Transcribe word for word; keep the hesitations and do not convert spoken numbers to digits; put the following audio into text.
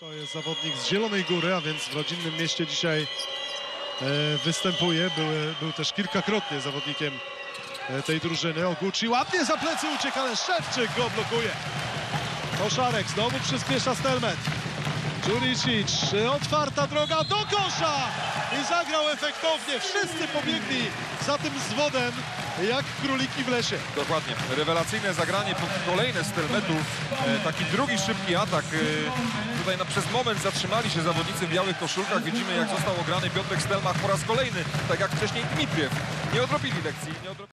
To jest zawodnik z Zielonej Góry, a więc w rodzinnym mieście dzisiaj e, występuje. Był, był też kilkakrotnie zawodnikiem e, tej drużyny. Oguchi ładnie za plecy ucieka, ale Szewczyk go blokuje. Koszarek znowu przyspiesza Stelmet. Juricic, otwarta droga do kosza i zagrał efektownie. Wszyscy pobiegli za tym zwodem jak króliki w lesie. Dokładnie. Rewelacyjne zagranie, kolejne Stelmetu. E, taki drugi szybki atak. E, tutaj na, przez moment zatrzymali się zawodnicy w białych koszulkach. Widzimy, jak został ograny Piotrek Stelmach po raz kolejny, tak jak wcześniej Dmitriew. Nie odrobili lekcji. Nie odrobili...